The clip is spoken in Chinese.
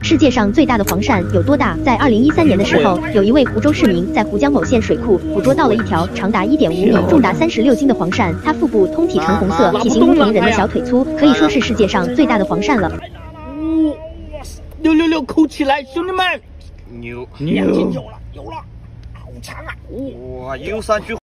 世界上最大的黄鳝有多大？在2013年的时候，有一位湖州市民在湖江某县水库捕捉到了一条长达1.5米、重达36斤的黄鳝，它腹部通体橙红色，体型如同人的小腿粗，可以说是世界上最大的黄鳝了。 666扣起来，兄弟们！ 牛， 有了，好长啊！ 哇，游山去。